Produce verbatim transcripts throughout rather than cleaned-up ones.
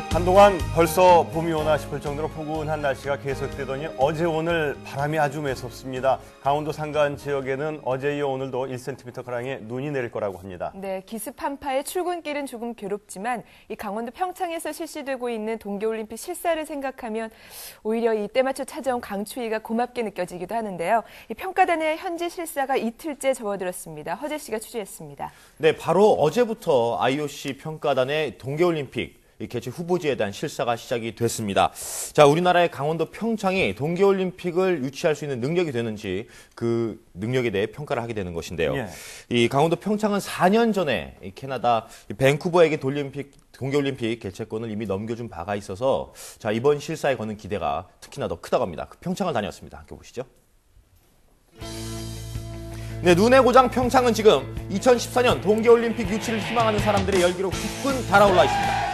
한동안 벌써 봄이 오나 싶을 정도로 포근한 날씨가 계속되더니 어제 오늘 바람이 아주 매섭습니다. 강원도 산간 지역에는 어제 이어 오늘도 일 센티미터 가량의 눈이 내릴 거라고 합니다. 네, 기습 한파에 출근길은 조금 괴롭지만 이 강원도 평창에서 실시되고 있는 동계올림픽 실사를 생각하면 오히려 이때 맞춰 찾아온 강추위가 고맙게 느껴지기도 하는데요. 이 평가단의 현지 실사가 이틀째 접어들었습니다. 허재 씨가 취재했습니다. 네, 바로 어제부터 아이오씨 평가단의 동계올림픽 개최 후보지에 대한 실사가 시작이 됐습니다. 자, 우리나라의 강원도 평창이 동계올림픽을 유치할 수 있는 능력이 되는지 그 능력에 대해 평가를 하게 되는 것인데요. 예. 이 강원도 평창은 사 년 전에 이 캐나다 밴쿠버에게 동계올림픽, 동계올림픽 개최권을 이미 넘겨준 바가 있어서 자, 이번 실사에 거는 기대가 특히나 더 크다고 합니다. 그 평창을 다녔습니다. 함께 보시죠. 네, 눈의 고장 평창은 지금 이천십사 년 동계올림픽 유치를 희망하는 사람들의 열기로 후끈 달아올라 있습니다.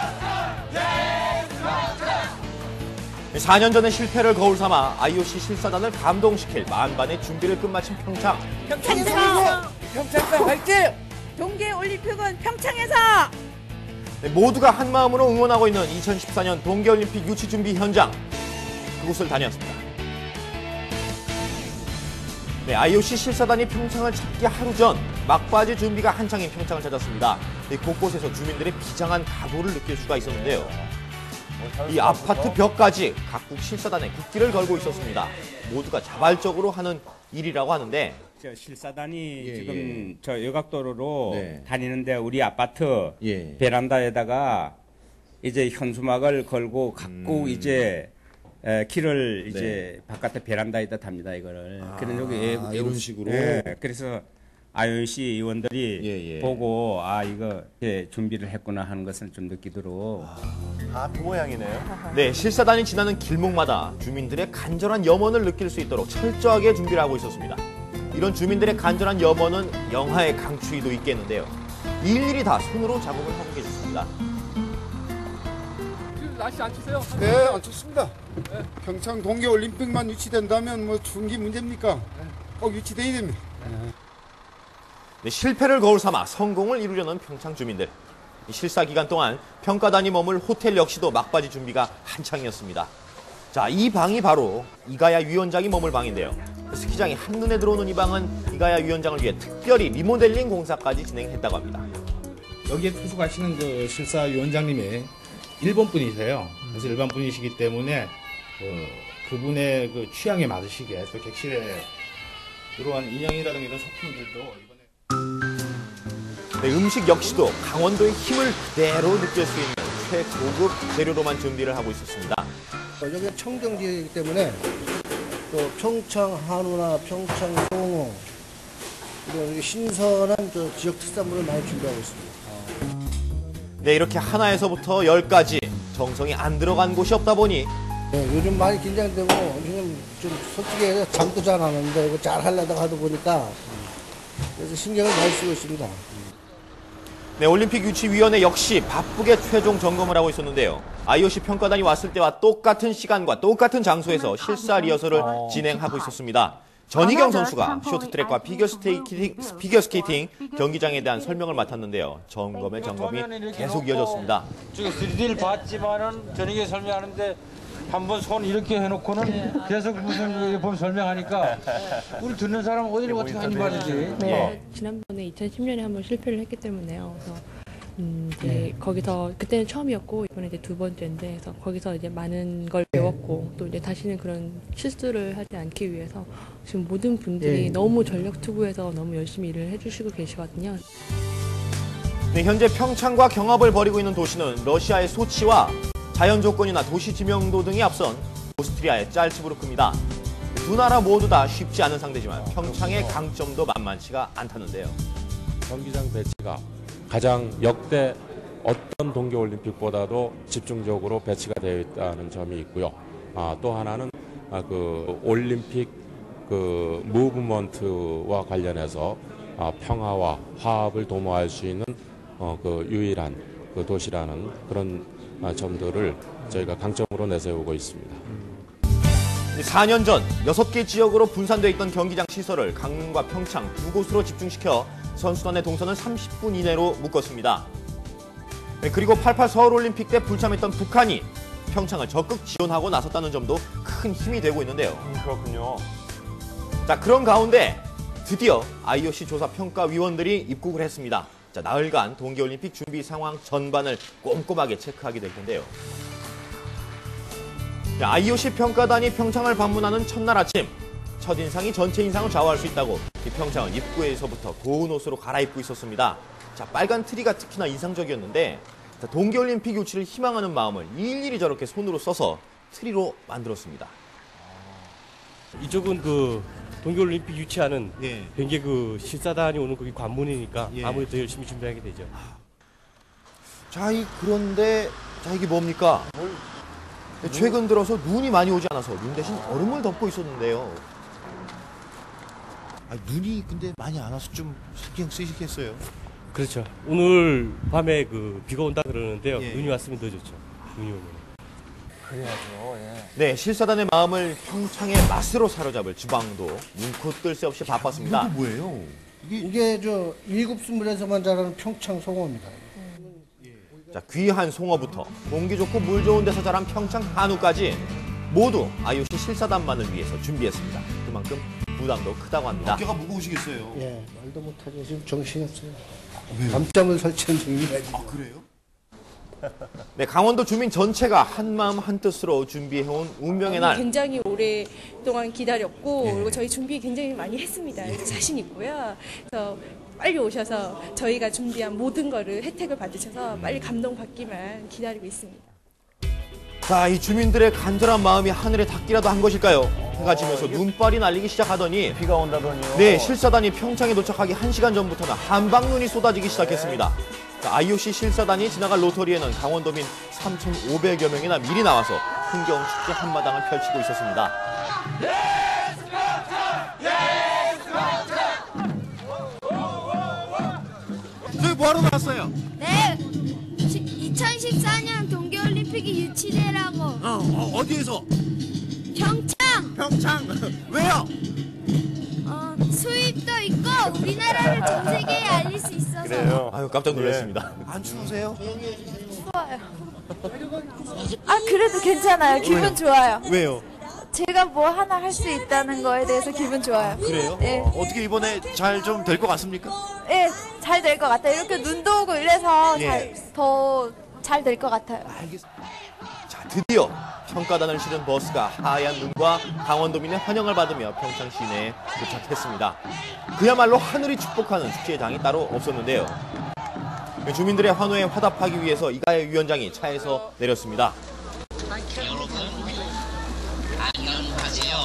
사 년 전의 실패를 거울 삼아 아이오씨 실사단을 감동시킬 만반의 준비를 끝마친 평창. 평창에서! 평창에서 화이팅! 동계올림픽은 평창에서! 네, 모두가 한마음으로 응원하고 있는 이천십사 년 동계올림픽 유치 준비 현장. 그곳을 다녔습니다. 네, 아이오씨 실사단이 평창을 찾기 하루 전 막바지 준비가 한창인 평창을 찾았습니다. 네, 곳곳에서 주민들의 비장한 각오를 느낄 수가 있었는데요. 이 아파트 벽까지 각국 실사단의 국기를 걸고 있었습니다. 모두가 자발적으로 하는 일이라고 하는데 저 실사단이 예, 지금 예. 저 여각도로로 네. 다니는데 우리 아파트 예. 베란다에다가 이제 현수막을 걸고 각국 음. 이제 에, 길을 이제 네. 바깥에 베란다에다 답니다 이거를. 아, 그런 여기 예, 이런 식으로. 예, 그래서 아이오씨 의원들이 예, 예. 보고 아 이거 예, 준비를 했구나 하는 것을 좀 느끼도록. 아, 그 모양이네요. 네, 실사단이 지나는 길목마다 주민들의 간절한 염원을 느낄 수 있도록 철저하게 준비를 하고 있었습니다. 이런 주민들의 간절한 염원은 영하의 강추위도 있겠는데요. 일일이 다 손으로 작업을 하고 계셨습니다. 날씨 안 추세요? 네, 안 춥습니다. 네. 평창 동계올림픽만 유치된다면 뭐 추운 게 문제입니까? 꼭 유치돼야 됩니다. 네. 네, 실패를 거울 삼아 성공을 이루려는 평창 주민들. 실사 기간 동안 평가단이 머물 호텔 역시도 막바지 준비가 한창이었습니다. 자, 이 방이 바로 이가야 위원장이 머물 방인데요. 스키장이 한눈에 들어오는 이 방은 이가야 위원장을 위해 특별히 리모델링 공사까지 진행했다고 합니다. 여기에 투숙하시는 그 실사 위원장님이 일본 분이세요. 그래서 일본 분이시기 때문에 그, 그분의 그 취향에 맞으시게 또 객실에 이러한 인형이라든가 이런 소품들도 이번에 네, 음식 역시도 강원도의 힘을 그대로 느낄 수 있는 최고급 재료로만 준비를 하고 있었습니다. 여기가 청정지이기 때문에 또 평창 한우나 평창 홍어 이런 신선한 저 지역 특산물을 많이 준비하고 있습니다. 네, 이렇게 하나에서부터 열까지 정성이 안 들어간 곳이 없다 보니 네, 요즘 많이 긴장되고 지금 좀 솔직히 해서 잠도 잘 안 오는데 이거 잘 하려다가 하다 보니까 그래서 신경을 많이 쓰고 있습니다. 네, 올림픽 유치위원회 역시 바쁘게 최종 점검을 하고 있었는데요. 아이오씨 평가단이 왔을 때와 똑같은 시간과 똑같은 장소에서 실사 리허설을 진행하고 있었습니다. 전희경 선수가 쇼트트랙과 피겨스케이팅, 피겨스케이팅 경기장에 대한 설명을 맡았는데요. 점검의 점검이 계속 이어졌습니다. 저기 쓰리디를 봤지만은 전희경 설명하는데 한번 손 이렇게 해놓고는 계속 무슨 보면 설명하니까 우리 듣는 사람은 어디를 어떻게 하니 말이지. 네, 지난번에 이천십 년에 한번 실패를 했기 때문에요. 그래서 음, 이제 네. 거기서 그때는 처음이었고 이번에 이제 두 번째인데 그래서 거기서 이제 많은 걸 배웠고 또 이제 다시는 그런 실수를 하지 않기 위해서 지금 모든 분들이 네. 너무 전력 투구해서 너무 열심히 일을 해주시고 계시거든요. 네, 현재 평창과 경합을 벌이고 있는 도시는 러시아의 소치와 자연 조건이나 도시 지명도 등이 앞선 오스트리아의 짤츠부르크입니다. 두 나라 모두 다 쉽지 않은 상대지만 평창의 강점도 만만치가 않다는데요. 경기장 배치가 가장 역대 어떤 동계올림픽보다도 집중적으로 배치가 되어 있다는 점이 있고요. 아, 또 하나는 아, 그 올림픽 그 무브먼트와 관련해서 아, 평화와 화합을 도모할 수 있는 어, 그 유일한 그 도시라는 그런 아, 점들을 저희가 강점으로 내세우고 있습니다. 사 년 전 여섯 개 지역으로 분산되어 있던 경기장 시설을 강릉과 평창 두 곳으로 집중시켜 선수단의 동선을 삼십 분 이내로 묶었습니다. 네, 그리고 팔십팔 서울올림픽 때 불참했던 북한이 평창을 적극 지원하고 나섰다는 점도 큰 힘이 되고 있는데요. 음, 그렇군요. 자, 그런 가운데 드디어 아이오씨 조사평가위원들이 입국을 했습니다. 자, 나흘간 동계올림픽 준비 상황 전반을 꼼꼼하게 체크하게 될 텐데요. 자, 아이오씨 평가단이 평창을 방문하는 첫날 아침, 첫인상이 전체 인상을 좌우할 수 있다고 이 평창은 입구에서부터 고운 옷으로 갈아입고 있었습니다. 자, 빨간 트리가 특히나 인상적이었는데 자, 동계올림픽 유치를 희망하는 마음을 일일이 저렇게 손으로 써서 트리로 만들었습니다. 이쪽은 그 동계올림픽 유치하는 예. 굉장히 그 실사단이 오는 거기 관문이니까 예. 아무래도 더 열심히 준비하게 되죠. 자, 이 그런데 자 이게 뭡니까? 최근 들어서 눈이 많이 오지 않아서 눈 대신 얼음을 덮고 있었는데요. 아, 눈이 근데 많이 안 와서 좀 신경 쓰시겠어요? 그렇죠. 오늘 밤에 그 비가 온다 그러는데요. 예. 눈이 왔으면 더 좋죠. 눈이 오면. 그래야죠. 예. 네, 실사단의 마음을 평창의 맛으로 사로잡을 주방도 눈코 뜰 새 없이 바빴습니다. 이거 뭐예요? 이게, 이게 저 일곱 스물에서만 자라는 평창 송어입니다. 자, 귀한 송어부터 공기 좋고 물 좋은 데서 자란 평창 한우까지 모두 아이오씨 실사단만을 위해서 준비했습니다. 그만큼 부담도 크다고 합니다. 어깨가 무거우시겠어요? 예, 말도 못하죠. 지금 정신이 없어요. 왜요? 밤잠을 설치는 중입니다. 지금. 아, 그래요? 네, 강원도 주민 전체가 한마음 한뜻으로 준비해온 운명의 날. 굉장히 오랫동안 기다렸고 예. 그리고 저희 준비 굉장히 많이 했습니다. 그래서 자신 있고요. 그래서 빨리 오셔서 저희가 준비한 모든 거를 혜택을 받으셔서 빨리 감동받기만 기다리고 있습니다. 자, 이 주민들의 간절한 마음이 하늘에 닿기라도 한 것일까요? 해가 지면서 눈발이 날리기 시작하더니 비가 온다더니요. 네, 실사단이 평창에 도착하기 한 시간 전부터는 한방눈이 쏟아지기 시작했습니다. 자, 아이오씨 실사단이 지나갈 로터리에는 강원도민 삼천오백여 명이나 미리 나와서 흥겨운 축제 한마당을 펼치고 있었습니다. 저희 뭐하러 나왔어요? 네, 이천십사 년 동계올림픽이 유치되라고. 어, 어 어디에서? 평창. 평창. 왜요? 어, 수입도 있고 우리나라를 전 세계에 알릴 수 있어서. 그래요. 아유, 깜짝 놀랐습니다. 안 추우세요? 추워요. 아, 그래도 괜찮아요. 기분 왜요? 좋아요. 왜요? 제가 뭐 하나 할 수 있다는 거에 대해서 기분 좋아요. 그래요? 네. 어, 어떻게 이번에 잘 좀 될 것 같습니까? 네, 잘 될 것 같아요. 이렇게 눈도 오고 이래서 예. 더 잘 될 것 같아요. 자, 드디어 평가단을 실은 버스가 하얀 눈과 강원도민의 환영을 받으며 평창 시내에 도착했습니다. 그야말로 하늘이 축복하는 축제의 장이 따로 없었는데요. 주민들의 환호에 화답하기 위해서 이가혜 위원장이 차에서 내렸습니다. 안녕하세요.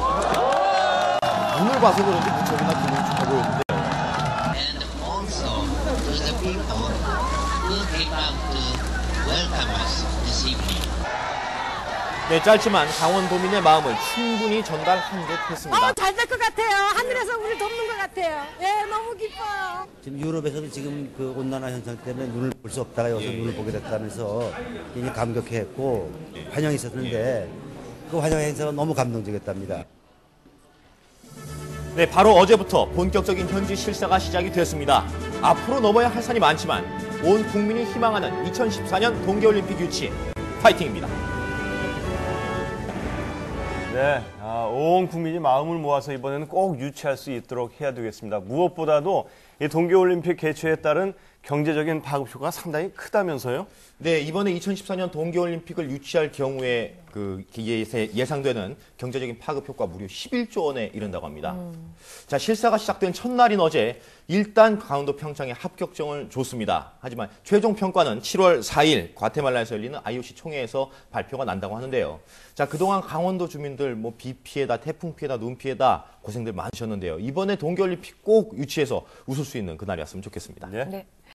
눈을 봐서 그런지 무척이나 기분이 좋아 보였는데요. And also to the people who came out to welcome us this evening. 네, 짧지만 강원도민의 마음을 충분히 전달한 듯 했습니다. 어, 잘 될 것 같아요. 하늘에서 우리 돕는 것 같아요. 예, 너무 기뻐요. 지금 유럽에서도 지금 그 온난화 현상 때문에 눈을 볼 수 없다가 여기서 눈을 보게 됐다면서 굉장히 감격했고 환영이 있었는데 그 환영 행사가 너무 감동적이었답니다. 네, 바로 어제부터 본격적인 현지 실사가 시작이 됐습니다. 앞으로 넘어야 할 산이 많지만 온 국민이 희망하는 이천십사 년 동계올림픽 유치 파이팅입니다. 네, 아, 온 국민이 마음을 모아서 이번에는 꼭 유치할 수 있도록 해야 되겠습니다. 무엇보다도 이 동계올림픽 개최에 따른 경제적인 파급효과가 상당히 크다면서요? 네, 이번에 이천십사 년 동계올림픽을 유치할 경우에 그 예상되는 경제적인 파급 효과 무려 십일조 원에 이른다고 합니다. 음. 자, 실사가 시작된 첫날인 어제 일단 강원도 평창에 합격정을 줬습니다. 하지만 최종 평가는 칠월 사일 과테말라에서 열리는 아이오씨 총회에서 발표가 난다고 하는데요. 자, 그동안 강원도 주민들 뭐 비 피해다, 태풍 피해다, 눈 피해다 고생들 많으셨는데요. 이번에 동계올림픽 꼭 유치해서 웃을 수 있는 그날이었으면 좋겠습니다. 네. 네.